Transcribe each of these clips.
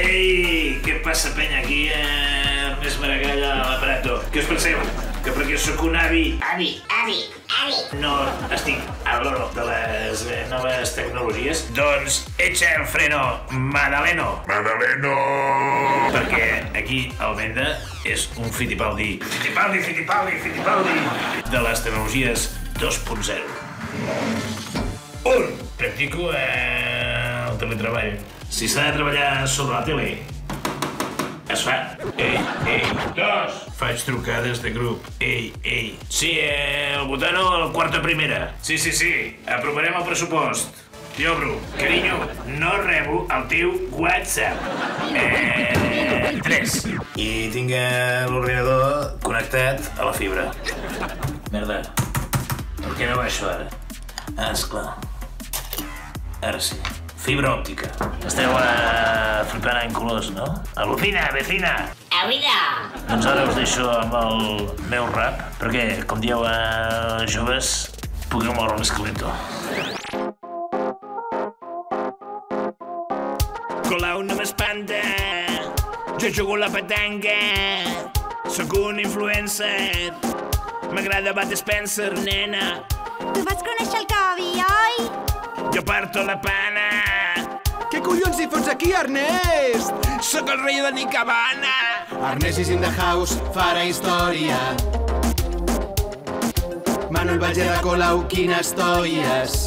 Ei, què passa, penya? Aquí Ernest Maragall a l'aparato. Què us penseu? Que perquè sóc un avi... Avi. No estic a l'oro de les noves tecnologies? Doncs echa el freno, Madaleno. Perquè aquí al Venda és un Fittipaldi. Fittipaldi. De les tecnologies 2.0. Practico el teletreball. Si s'ha de treballar sobre la tele, es fa. Ei. 2. Faig trucades de grup. Ei. Sí, el botano al quarta primera. Sí. Aprovarem el pressupost. Jo, Bru, carinyo, no rebo el teu WhatsApp. 3. I tinc l'ordinador connectat a la fibra. Merda. Per què no va això ara? Ah, esclar. Ara sí. Fibra òptica. Esteu flipant en colors, no? Al·lucina, vecina! Avida! Doncs ara us deixo amb el meu rap, perquè, com dieu joves, pugueu moure l'esqueleto. Colau no m'espanta, jo jugo la petanga, sóc un influencer, m'agrada Bud Spencer, nena. Tu vas conèixer el Kobe, oi? Jo parto la pana. Què collons hi fots aquí, Ernest? Sóc el rei de Nicabana. Ernest is in the house, farà història. Manuel Balleda Colau, quines toies.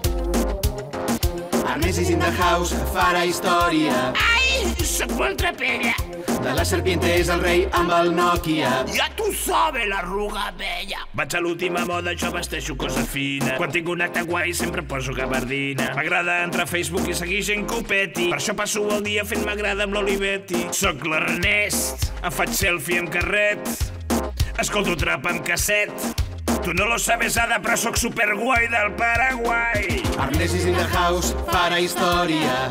Ernest is in the house, farà història. Ai, sóc molt trapella. De la serpiente és el rei amb el Nokia. Ja tu sabes l'arruga vella. Vaig a l'última moda, jo vesteixo cosa fina. Quan tinc un acte guai sempre poso gabardina. M'agrada entrar a Facebook i seguir gent que ho peti. Per això passo el dia fent m'agrada amb l'Olivetti. Soc l'Ernest, em faig selfie amb carret. Escolto trap amb casset. Tu no lo sabes, Ada, però sóc superguai del Paraguai. Ernest is in the house, farà història.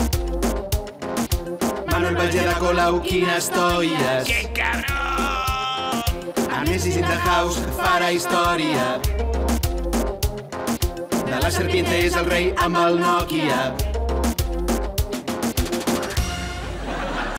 Manuel Balleda Colau, quines toies. Que cabrón! Ernest is in the house, farà història. De la serpiente és el rei amb el Nokia.